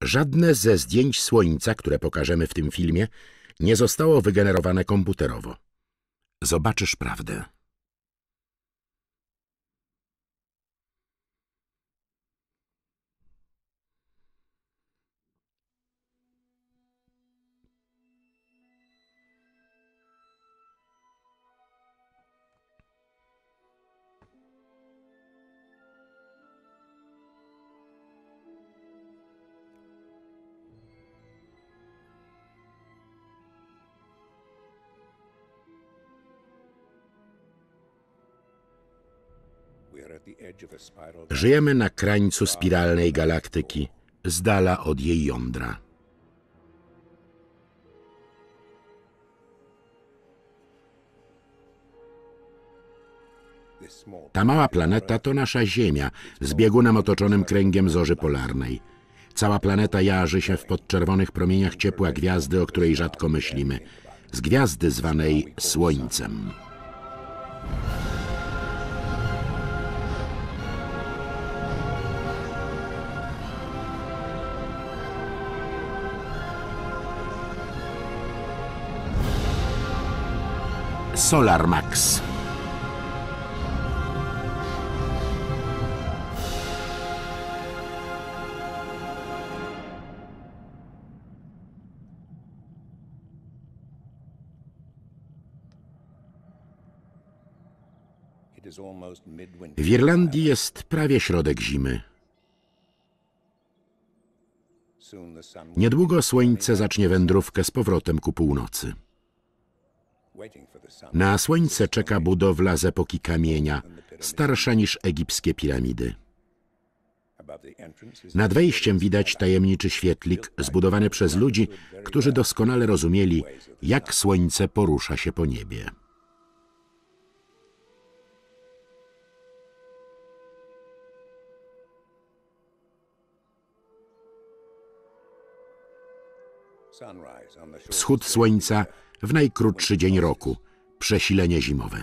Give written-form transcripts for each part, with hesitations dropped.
Żadne ze zdjęć Słońca, które pokażemy w tym filmie, nie zostało wygenerowane komputerowo. Zobaczysz prawdę. Żyjemy na krańcu spiralnej galaktyki, z dala od jej jądra. Ta mała planeta to nasza Ziemia z biegunem otoczonym kręgiem zorzy polarnej. Cała planeta jarzy się w podczerwonych promieniach ciepła gwiazdy, o której rzadko myślimy. Z gwiazdy zwanej Słońcem. Solar Max. W Irlandii jest prawie środek zimy. Niedługo Słońce zacznie wędrówkę z powrotem ku północy. Na Słońce czeka budowla z epoki kamienia, starsza niż egipskie piramidy. Nad wejściem widać tajemniczy świetlik zbudowany przez ludzi, którzy doskonale rozumieli, jak Słońce porusza się po niebie. Wschód Słońca w najkrótszy dzień roku, przesilenie zimowe.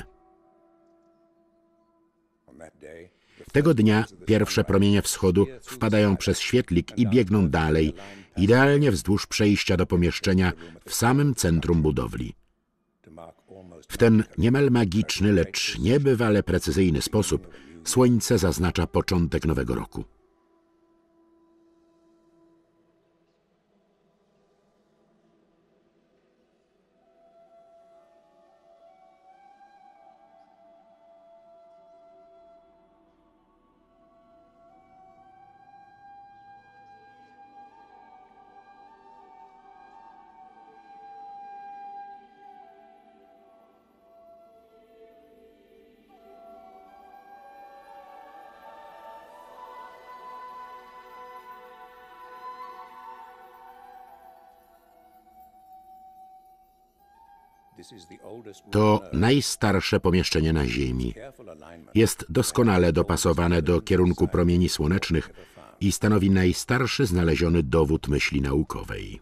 Tego dnia pierwsze promienie wschodu wpadają przez świetlik i biegną dalej, idealnie wzdłuż przejścia do pomieszczenia w samym centrum budowli. W ten niemal magiczny, lecz niebywale precyzyjny sposób Słońce zaznacza początek nowego roku. To najstarsze pomieszczenie na Ziemi. Jest doskonale dopasowane do kierunku promieni słonecznych i stanowi najstarszy znaleziony dowód myśli naukowej.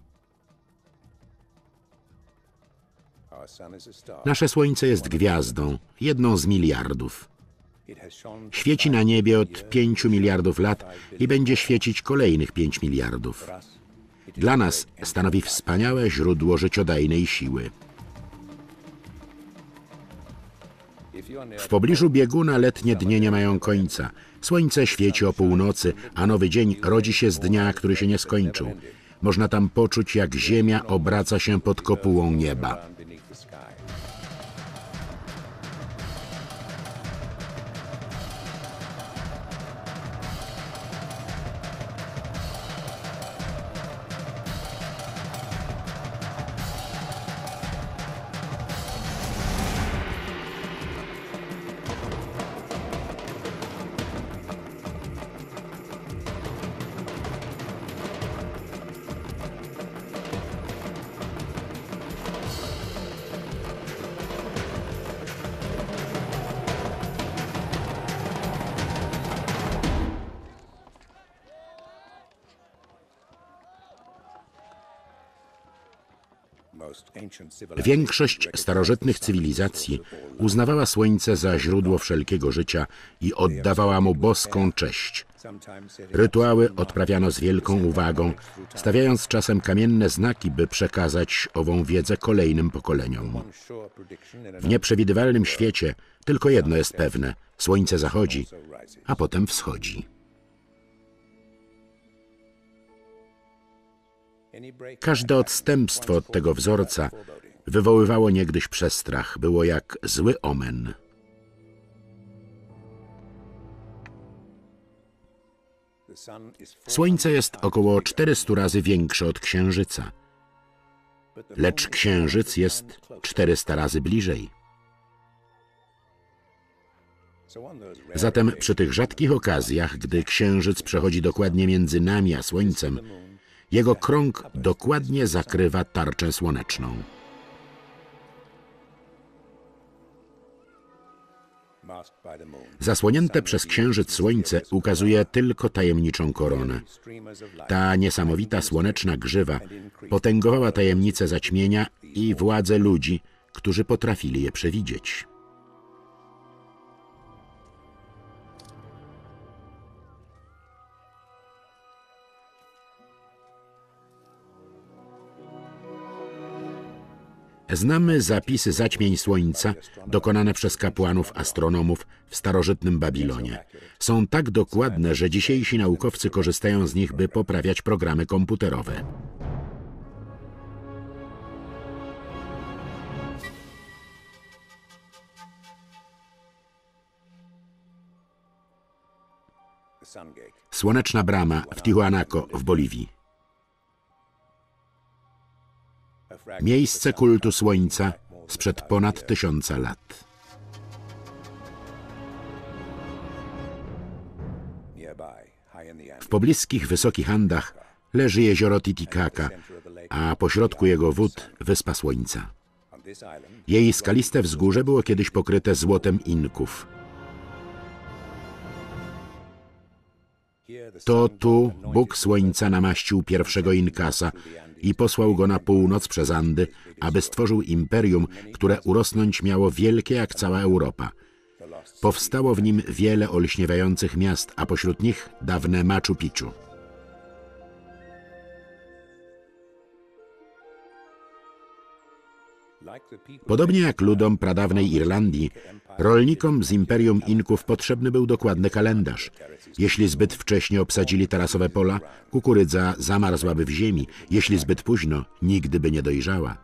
Nasze Słońce jest gwiazdą, jedną z miliardów. Świeci na niebie od 5 miliardów lat i będzie świecić kolejnych 5 miliardów. Dla nas stanowi wspaniałe źródło życiodajnej siły. W pobliżu bieguna letnie dnie nie mają końca. Słońce świeci o północy, a nowy dzień rodzi się z dnia, który się nie skończył. Można tam poczuć, jak Ziemia obraca się pod kopułą nieba. Większość starożytnych cywilizacji uznawała Słońce za źródło wszelkiego życia i oddawała mu boską cześć. Rytuały odprawiano z wielką uwagą, stawiając czasem kamienne znaki, by przekazać ową wiedzę kolejnym pokoleniom. W nieprzewidywalnym świecie tylko jedno jest pewne: Słońce zachodzi, a potem wschodzi. Każde odstępstwo od tego wzorca wywoływało niegdyś przestrach, było jak zły omen. Słońce jest około 400 razy większe od Księżyca, lecz Księżyc jest 400 razy bliżej. Zatem przy tych rzadkich okazjach, gdy Księżyc przechodzi dokładnie między nami a Słońcem, jego krąg dokładnie zakrywa tarczę słoneczną. Zasłonięte przez Księżyc Słońce ukazuje tylko tajemniczą koronę. Ta niesamowita słoneczna grzywa potęgowała tajemnice zaćmienia i władzę ludzi, którzy potrafili je przewidzieć. Znamy zapisy zaćmień Słońca dokonane przez kapłanów astronomów w starożytnym Babilonie. Są tak dokładne, że dzisiejsi naukowcy korzystają z nich, by poprawiać programy komputerowe. Słoneczna brama w Tijuanaco w Boliwii. Miejsce kultu Słońca sprzed ponad 1000 lat. W pobliskich wysokich Andach leży jezioro Titicaca, a pośrodku jego wód wyspa Słońca. Jej skaliste wzgórze było kiedyś pokryte złotem Inków. To tu Bóg Słońca namaścił pierwszego Inkasa i posłał go na północ przez Andy, aby stworzył imperium, które urosnąć miało wielkie jak cała Europa. Powstało w nim wiele olśniewających miast, a pośród nich dawne Machu Picchu. Podobnie jak ludom pradawnej Irlandii, rolnikom z imperium Inków potrzebny był dokładny kalendarz. Jeśli zbyt wcześnie obsadzili tarasowe pola, kukurydza zamarzłaby w ziemi. Jeśli zbyt późno, nigdy by nie dojrzała.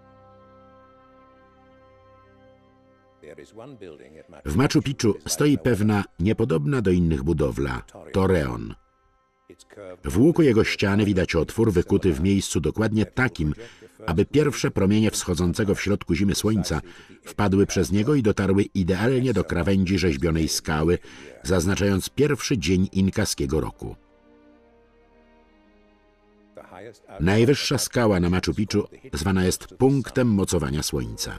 W Machu Picchu stoi pewna niepodobna do innych budowla – Torreon. W łuku jego ściany widać otwór wykuty w miejscu dokładnie takim, aby pierwsze promienie wschodzącego w środku zimy słońca wpadły przez niego i dotarły idealnie do krawędzi rzeźbionej skały, zaznaczając pierwszy dzień inkaskiego roku. Najwyższa skała na Machu Picchu zwana jest punktem mocowania słońca.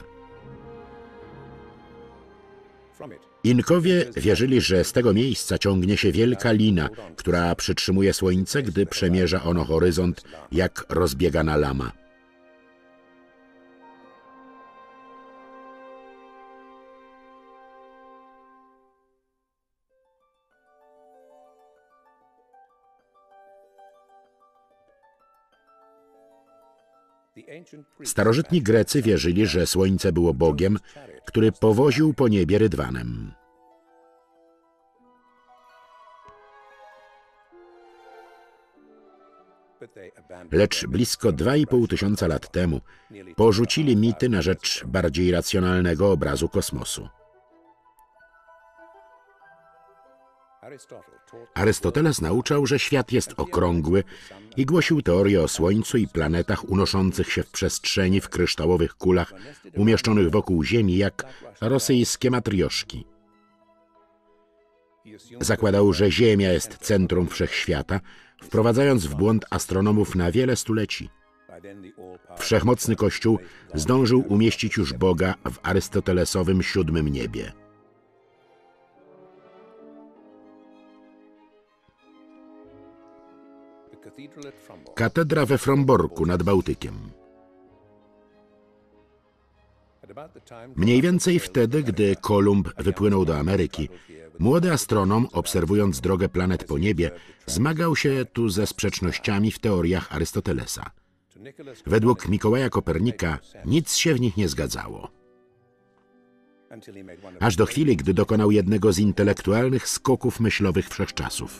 Inkowie wierzyli, że z tego miejsca ciągnie się wielka lina, która przytrzymuje słońce, gdy przemierza ono horyzont jak rozbiegana lama. Starożytni Grecy wierzyli, że słońce było Bogiem, który powoził po niebie rydwanem. Lecz blisko 2500 lat temu porzucili mity na rzecz bardziej racjonalnego obrazu kosmosu. Arystoteles nauczał, że świat jest okrągły i głosił teorię o Słońcu i planetach unoszących się w przestrzeni w kryształowych kulach umieszczonych wokół Ziemi jak rosyjskie matrioszki. Zakładał, że Ziemia jest centrum wszechświata, wprowadzając w błąd astronomów na wiele stuleci. Wszechmocny Kościół zdążył umieścić już Boga w arystotelesowym siódmym niebie. Katedra we Fromborku nad Bałtykiem. Mniej więcej wtedy, gdy Kolumb wypłynął do Ameryki, młody astronom, obserwując drogę planet po niebie, zmagał się tu ze sprzecznościami w teoriach Arystotelesa. Według Mikołaja Kopernika nic się w nich nie zgadzało. Aż do chwili, gdy dokonał jednego z intelektualnych skoków myślowych wszechczasów.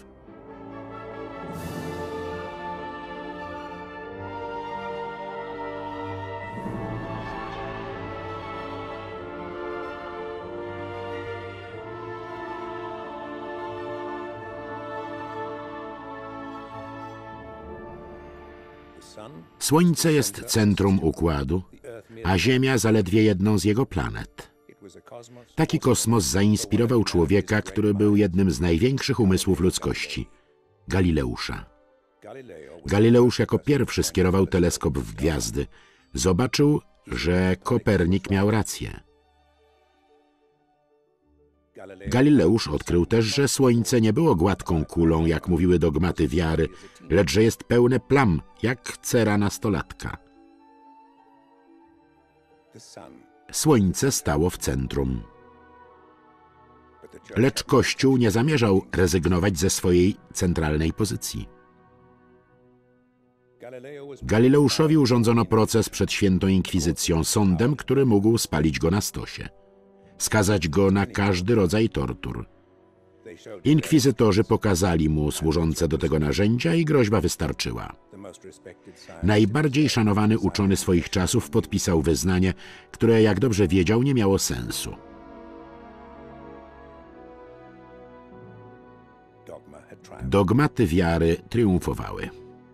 Słońce jest centrum układu, a Ziemia zaledwie jedną z jego planet. Taki kosmos zainspirował człowieka, który był jednym z największych umysłów ludzkości – Galileusza. Galileusz jako pierwszy skierował teleskop w gwiazdy. Zobaczył, że Kopernik miał rację. Galileusz odkrył też, że Słońce nie było gładką kulą, jak mówiły dogmaty wiary, lecz że jest pełne plam, jak cera nastolatka. Słońce stało w centrum. Lecz Kościół nie zamierzał rezygnować ze swojej centralnej pozycji. Galileuszowi urządzono proces przed świętą inkwizycją, sądem, który mógł spalić go na stosie. Skazać go na każdy rodzaj tortur. Inkwizytorzy pokazali mu służące do tego narzędzia i groźba wystarczyła. Najbardziej szanowany uczony swoich czasów podpisał wyznanie, które, jak dobrze wiedział, nie miało sensu. Dogmaty wiary triumfowały.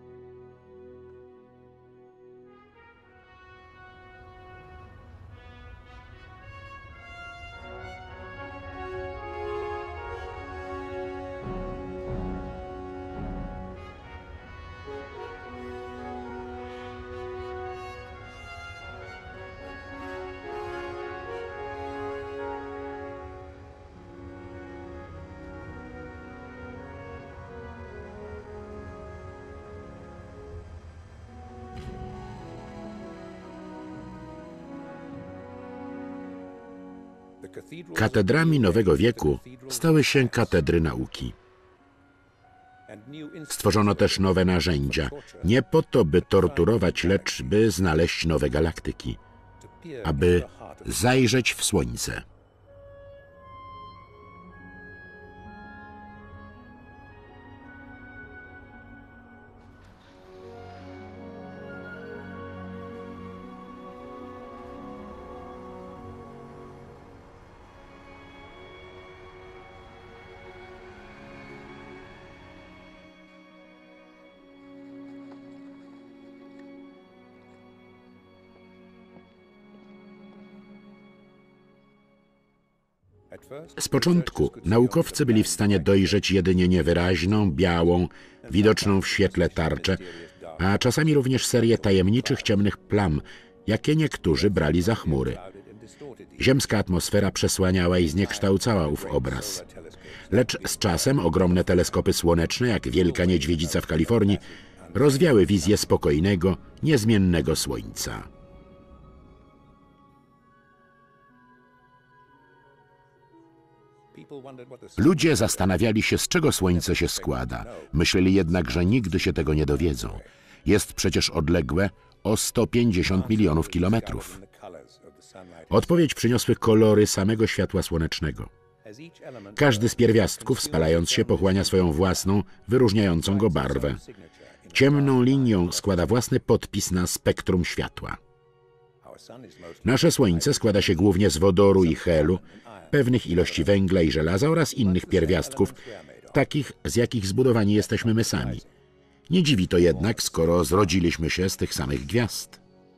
Katedrami nowego wieku stały się katedry nauki. Stworzono też nowe narzędzia, nie po to, by torturować, lecz by znaleźć nowe galaktyki, aby zajrzeć w Słońce. Z początku naukowcy byli w stanie dojrzeć jedynie niewyraźną, białą, widoczną w świetle tarczę, a czasami również serię tajemniczych ciemnych plam, jakie niektórzy brali za chmury. Ziemska atmosfera przesłaniała i zniekształcała ów obraz. Lecz z czasem ogromne teleskopy słoneczne, jak Wielka Niedźwiedzica w Kalifornii, rozwiały wizję spokojnego, niezmiennego Słońca. Ludzie zastanawiali się, z czego Słońce się składa. Myśleli jednak, że nigdy się tego nie dowiedzą. Jest przecież odległe o 150 milionów kilometrów. Odpowiedź przyniosły kolory samego światła słonecznego. Każdy z pierwiastków, spalając się, pochłania swoją własną, wyróżniającą go barwę. Ciemną linią składa własny podpis na spektrum światła. Nasze Słońce składa się głównie z wodoru i helu, pewnych ilości węgla i żelaza oraz innych pierwiastków, takich, z jakich zbudowani jesteśmy my sami. Nie dziwi to jednak, skoro zrodziliśmy się z tych samych gwiazd.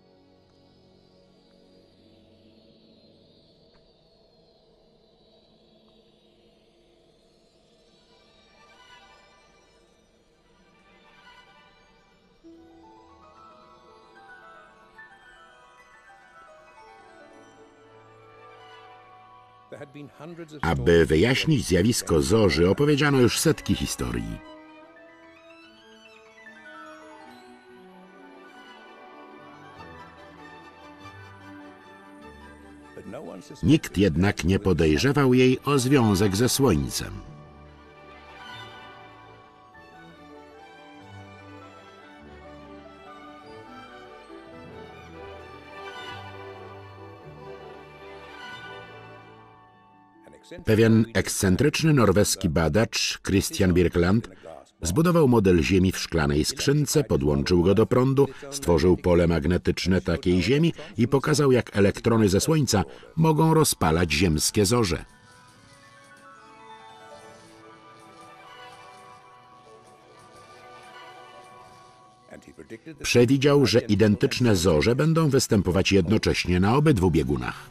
Aby wyjaśnić zjawisko zorzy, opowiedziano już setki historii. Nikt jednak nie podejrzewał jej o związek ze Słońcem. Pewien ekscentryczny norweski badacz, Christian Birkeland, zbudował model Ziemi w szklanej skrzynce, podłączył go do prądu, stworzył pole magnetyczne takiej Ziemi i pokazał, jak elektrony ze Słońca mogą rozpalać ziemskie zorze. Przewidział, że identyczne zorze będą występować jednocześnie na obydwu biegunach.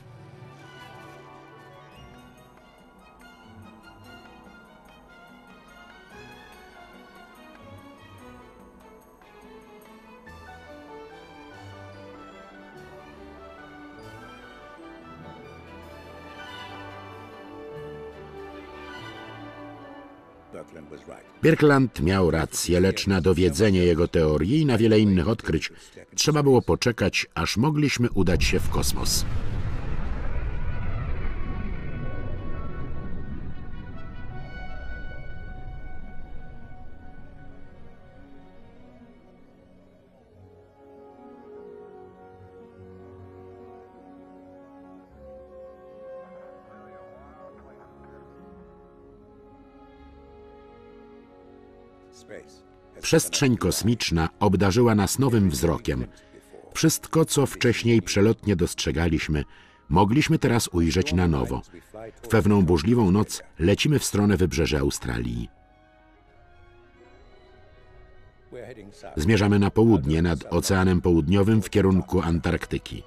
Birkeland miał rację, lecz na dowiedzenie jego teorii i na wiele innych odkryć trzeba było poczekać, aż mogliśmy udać się w kosmos. Przestrzeń kosmiczna obdarzyła nas nowym wzrokiem. Wszystko, co wcześniej przelotnie dostrzegaliśmy, mogliśmy teraz ujrzeć na nowo. W pewną burzliwą noc lecimy w stronę wybrzeża Australii. Zmierzamy na południe, nad Oceanem Południowym w kierunku Antarktyki.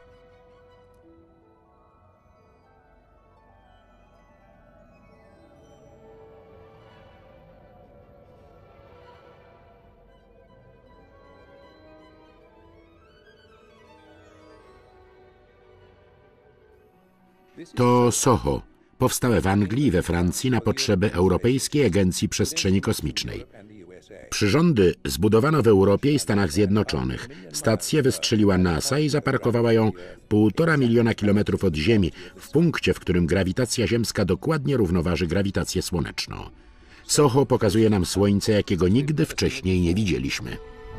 To SOHO, powstałe w Anglii i we Francji na potrzeby Europejskiej Agencji Przestrzeni Kosmicznej. Przyrządy zbudowano w Europie i Stanach Zjednoczonych. Stację wystrzeliła NASA i zaparkowała ją 1,5 miliona kilometrów od Ziemi, w punkcie, w którym grawitacja ziemska dokładnie równoważy grawitację słoneczną. SOHO pokazuje nam Słońce, jakiego nigdy wcześniej nie widzieliśmy.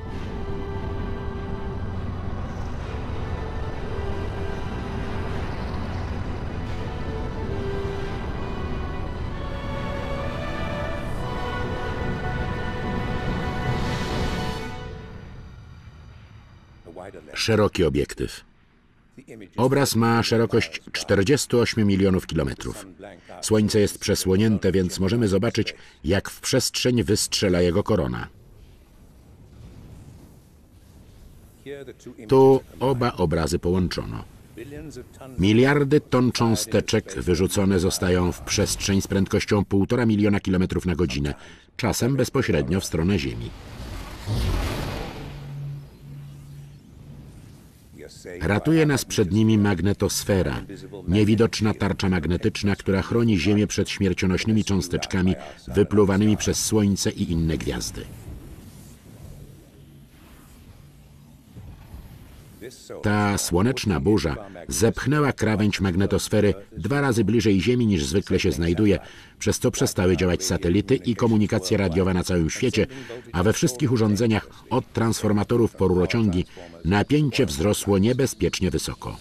Szeroki obiektyw. Obraz ma szerokość 48 milionów kilometrów. Słońce jest przesłonięte, więc możemy zobaczyć, jak w przestrzeń wystrzela jego korona. Tu oba obrazy połączono. Miliardy ton cząsteczek wyrzucone zostają w przestrzeń z prędkością 1,5 miliona kilometrów na godzinę, czasem bezpośrednio w stronę Ziemi. Ratuje nas przed nimi magnetosfera, niewidoczna tarcza magnetyczna, która chroni Ziemię przed śmiercionośnymi cząsteczkami wypluwanymi przez Słońce i inne gwiazdy. Ta słoneczna burza zepchnęła krawędź magnetosfery 2 razy bliżej Ziemi niż zwykle się znajduje, przez co przestały działać satelity i komunikacja radiowa na całym świecie, a we wszystkich urządzeniach od transformatorów po rurociągi napięcie wzrosło niebezpiecznie wysoko.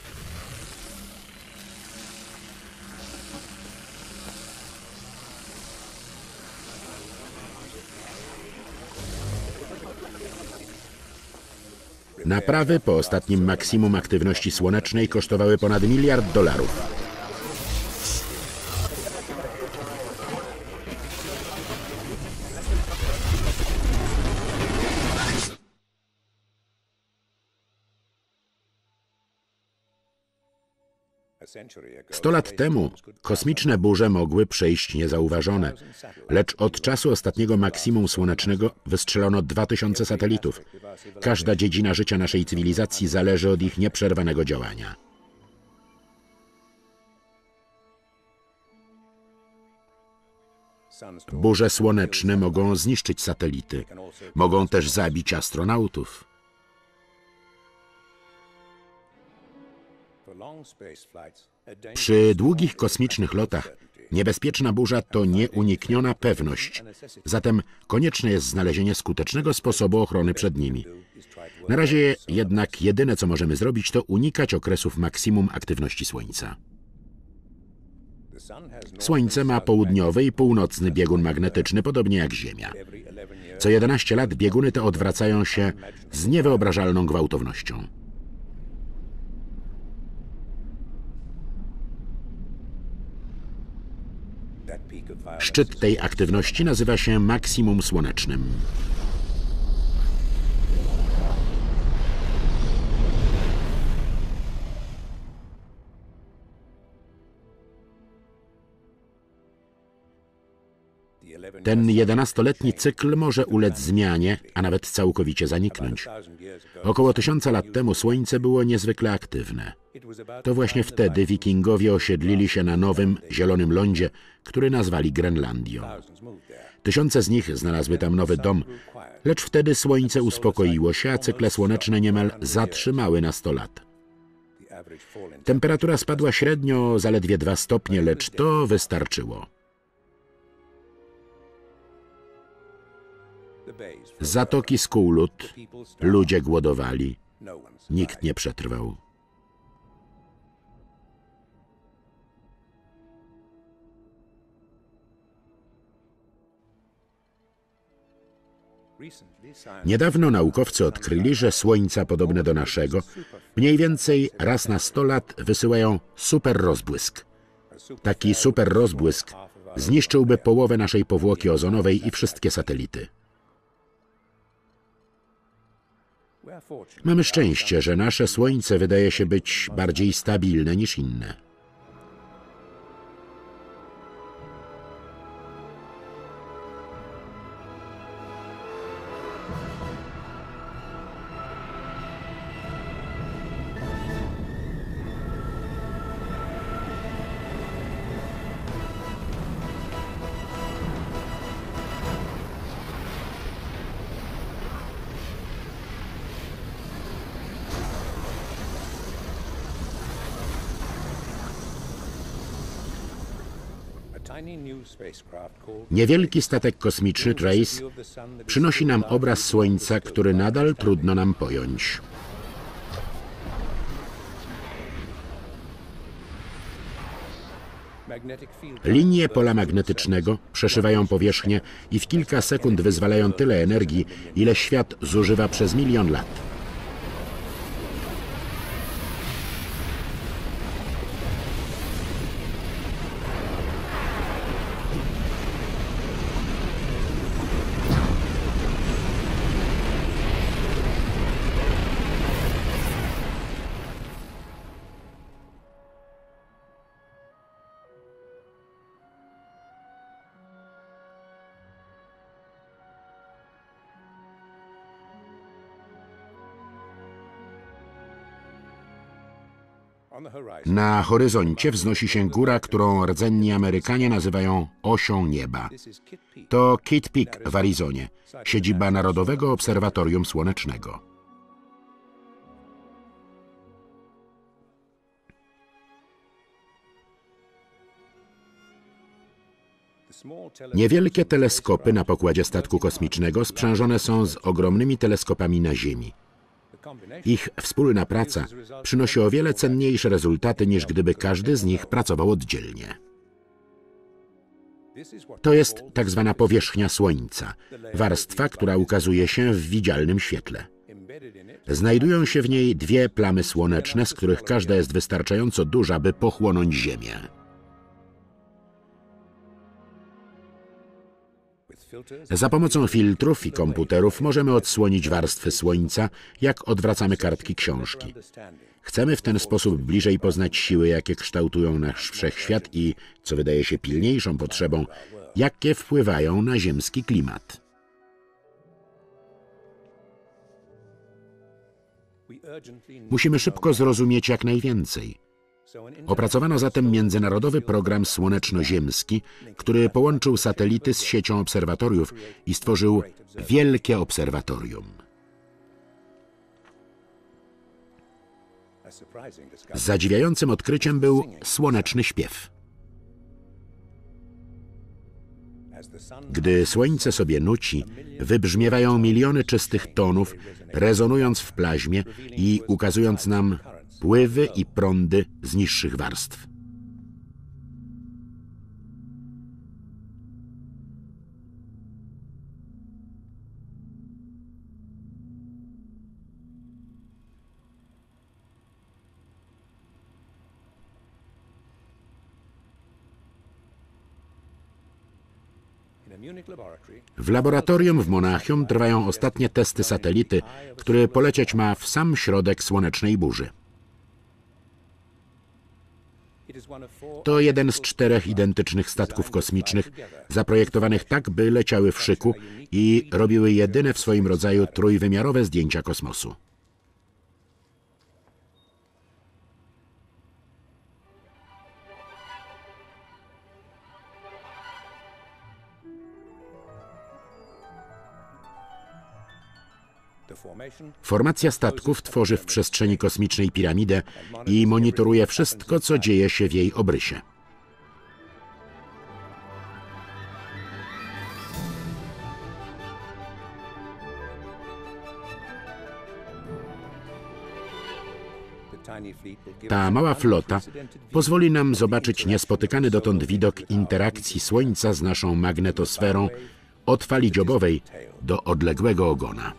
Naprawy po ostatnim maksimum aktywności słonecznej kosztowały ponad $1 miliard. Sto lat temu kosmiczne burze mogły przejść niezauważone, lecz od czasu ostatniego maksimum słonecznego wystrzelono 2000 satelitów. Każda dziedzina życia naszej cywilizacji zależy od ich nieprzerwanego działania. Burze słoneczne mogą zniszczyć satelity, mogą też zabić astronautów. Przy długich kosmicznych lotach niebezpieczna burza to nieunikniona pewność, zatem konieczne jest znalezienie skutecznego sposobu ochrony przed nimi. Na razie jednak jedyne, co możemy zrobić, to unikać okresów maksimum aktywności Słońca. Słońce ma południowy i północny biegun magnetyczny, podobnie jak Ziemia. Co 11 lat bieguny te odwracają się z niewyobrażalną gwałtownością. Szczyt tej aktywności nazywa się maksimum słonecznym. Ten 11-letni cykl może ulec zmianie, a nawet całkowicie zaniknąć. Około 1000 lat temu Słońce było niezwykle aktywne. To właśnie wtedy Wikingowie osiedlili się na nowym, zielonym lądzie, który nazwali Grenlandią. Tysiące z nich znalazły tam nowy dom, lecz wtedy Słońce uspokoiło się, a cykle słoneczne niemal zatrzymały na 100 lat. Temperatura spadła średnio zaledwie 2 stopnie, lecz to wystarczyło. Zatoki Skółlut, ludzie głodowali, nikt nie przetrwał. Niedawno naukowcy odkryli, że Słońca podobne do naszego mniej więcej raz na 100 lat wysyłają superrozbłysk. Taki superrozbłysk zniszczyłby połowę naszej powłoki ozonowej i wszystkie satelity. Mamy szczęście, że nasze Słońce wydaje się być bardziej stabilne niż inne. Niewielki statek kosmiczny Trace przynosi nam obraz Słońca, który nadal trudno nam pojąć. Linie pola magnetycznego przeszywają powierzchnię i w kilka sekund wyzwalają tyle energii, ile świat zużywa przez 1 000 000 lat. Na horyzoncie wznosi się góra, którą rdzenni Amerykanie nazywają osią nieba. To Kitt Peak w Arizonie, siedziba Narodowego Obserwatorium Słonecznego. Niewielkie teleskopy na pokładzie statku kosmicznego sprzężone są z ogromnymi teleskopami na Ziemi. Ich wspólna praca przynosi o wiele cenniejsze rezultaty, niż gdyby każdy z nich pracował oddzielnie. To jest tak zwana powierzchnia Słońca, warstwa, która ukazuje się w widzialnym świetle. Znajdują się w niej 2 plamy słoneczne, z których każda jest wystarczająco duża, by pochłonąć Ziemię. Za pomocą filtrów i komputerów możemy odsłonić warstwy Słońca, jak odwracamy kartki książki. Chcemy w ten sposób bliżej poznać siły, jakie kształtują nasz wszechświat i, co wydaje się pilniejszą potrzebą, jakie wpływają na ziemski klimat. Musimy szybko zrozumieć jak najwięcej. Opracowano zatem międzynarodowy program słoneczno-ziemski, który połączył satelity z siecią obserwatoriów i stworzył wielkie obserwatorium. Zadziwiającym odkryciem był słoneczny śpiew. Gdy słońce sobie nuci, wybrzmiewają miliony czystych tonów, rezonując w plazmie i ukazując nam pływy i prądy z niższych warstw. W laboratorium w Monachium trwają ostatnie testy satelity, który polecieć ma w sam środek słonecznej burzy. To jeden z 4 identycznych statków kosmicznych, zaprojektowanych tak, by leciały w szyku i robiły jedyne w swoim rodzaju trójwymiarowe zdjęcia kosmosu. Formacja statków tworzy w przestrzeni kosmicznej piramidę i monitoruje wszystko, co dzieje się w jej obrysie. Ta mała flota pozwoli nam zobaczyć niespotykany dotąd widok interakcji Słońca z naszą magnetosferą od fali dziobowej do odległego ogona.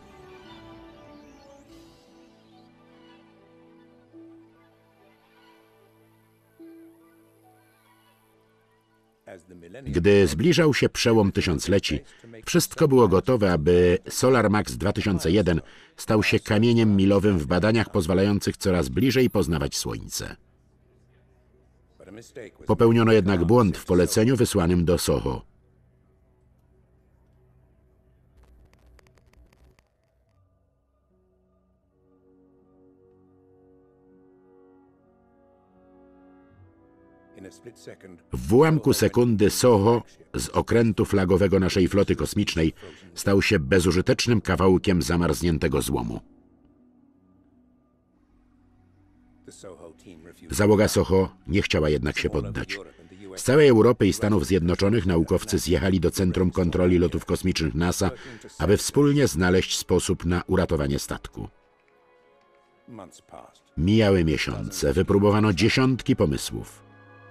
Gdy zbliżał się przełom tysiącleci, wszystko było gotowe, aby Solar Max 2001 stał się kamieniem milowym w badaniach pozwalających coraz bliżej poznawać Słońce. Popełniono jednak błąd w poleceniu wysłanym do Soho. W ułamku sekundy Soho z okrętu flagowego naszej floty kosmicznej stał się bezużytecznym kawałkiem zamarzniętego złomu. Załoga Soho nie chciała jednak się poddać. Z całej Europy i Stanów Zjednoczonych naukowcy zjechali do Centrum Kontroli Lotów Kosmicznych NASA, aby wspólnie znaleźć sposób na uratowanie statku. Mijały miesiące, wypróbowano dziesiątki pomysłów.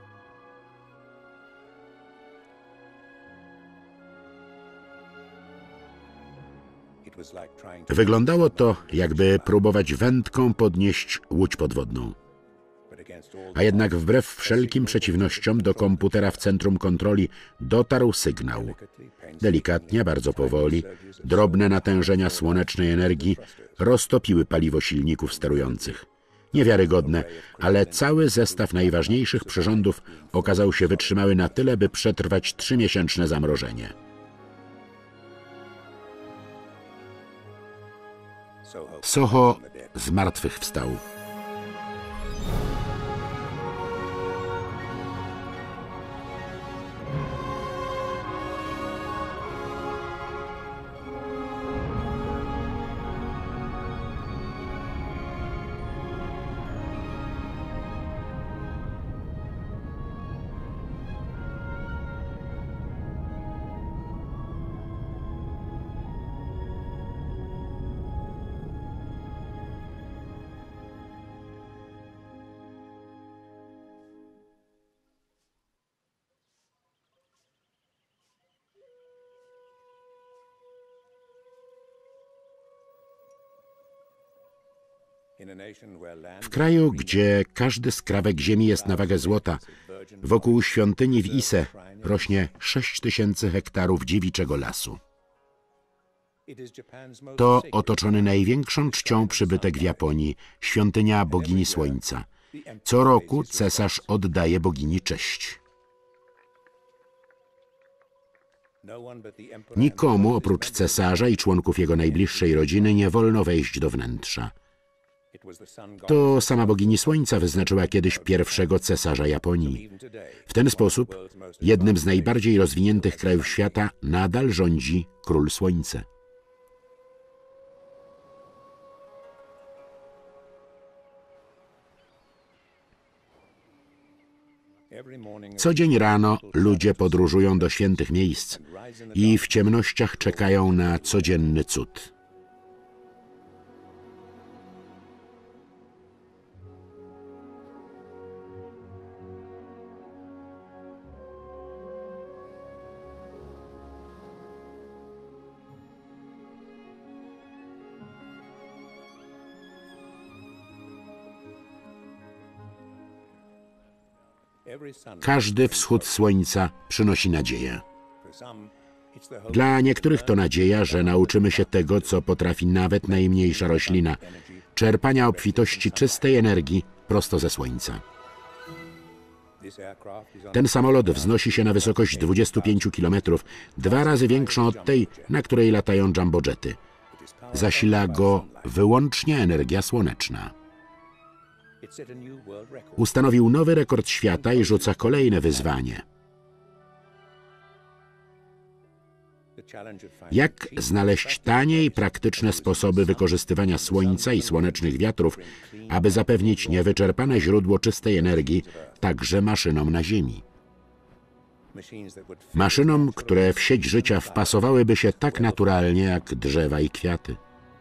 Wyglądało to, jakby próbować wędką podnieść łódź podwodną. A jednak wbrew wszelkim przeciwnościom do komputera w centrum kontroli dotarł sygnał. Delikatnie, bardzo powoli, drobne natężenia słonecznej energii roztopiły paliwo silników sterujących. Niewiarygodne, ale cały zestaw najważniejszych przyrządów okazał się wytrzymały na tyle, by przetrwać 3-miesięczne zamrożenie. Soho zmartwychwstał. W kraju, gdzie każdy skrawek ziemi jest na wagę złota, wokół świątyni w Ise rośnie 6000 hektarów dziewiczego lasu. To otoczony największą czcią przybytek w Japonii, świątynia bogini Słońca. Co roku cesarz oddaje bogini cześć. Nikomu oprócz cesarza i członków jego najbliższej rodziny nie wolno wejść do wnętrza. To sama bogini Słońca wyznaczyła kiedyś pierwszego cesarza Japonii. W ten sposób jednym z najbardziej rozwiniętych krajów świata nadal rządzi Król Słońce. Co dzień rano ludzie podróżują do świętych miejsc i w ciemnościach czekają na codzienny cud. Każdy wschód słońca przynosi nadzieję. Dla niektórych to nadzieja, że nauczymy się tego, co potrafi nawet najmniejsza roślina, czerpania obfitości czystej energii prosto ze słońca. Ten samolot wznosi się na wysokość 25 km, 2 razy większą od tej, na której latają jumbojety. Zasila go wyłącznie energia słoneczna. Ustanowił nowy rekord świata i rzuca kolejne wyzwanie. Jak znaleźć tanie i praktyczne sposoby wykorzystywania słońca i słonecznych wiatrów, aby zapewnić niewyczerpane źródło czystej energii także maszynom na Ziemi? Maszynom, które w sieć życia wpasowałyby się tak naturalnie jak drzewa i kwiaty.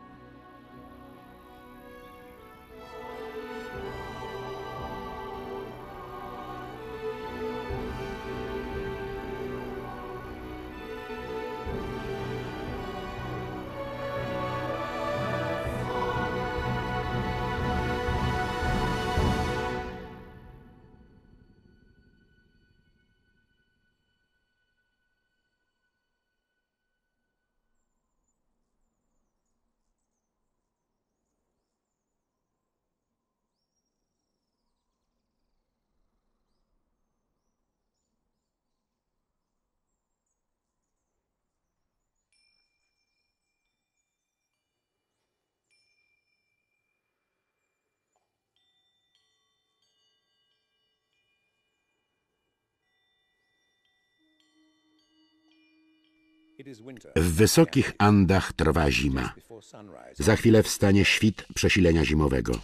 W wysokich Andach trwa zima. Za chwilę wstanie świt przesilenia zimowego.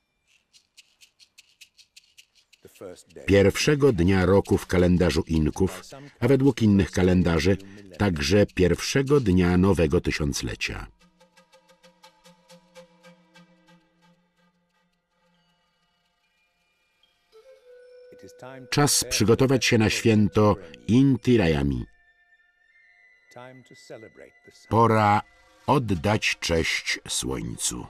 Pierwszego dnia roku w kalendarzu Inków, a według innych kalendarzy także pierwszego dnia nowego tysiąclecia. Czas przygotować się na święto Inti Rayami. Pora oddać cześć słońcu.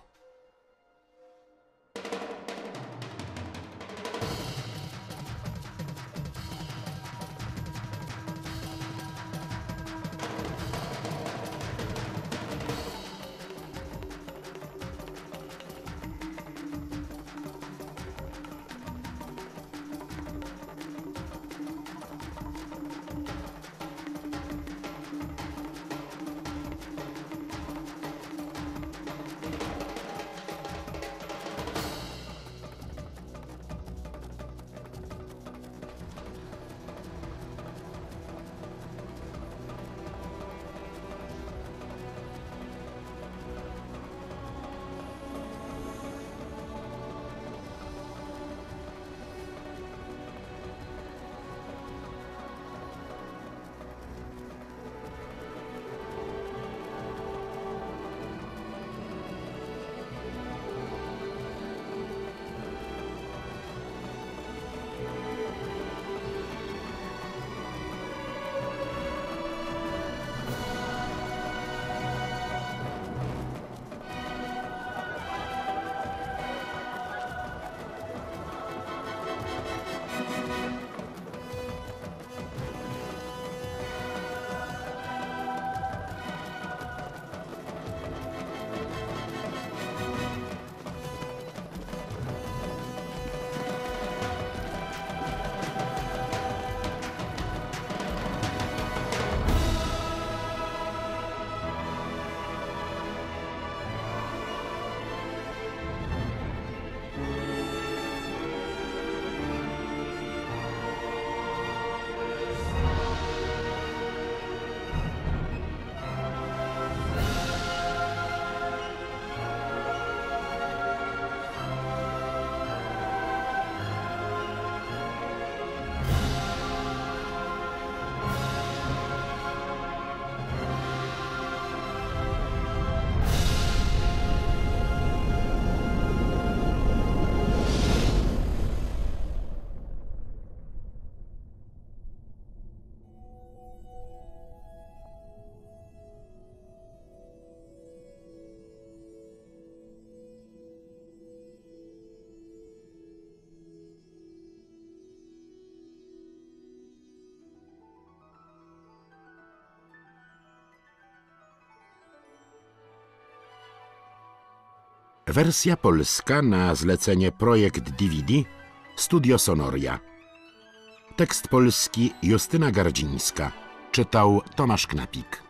Wersja polska na zlecenie Projekt DVD Studio Sonoria. Tekst polski Justyna Gardzińska. Czytał Tomasz Knapik.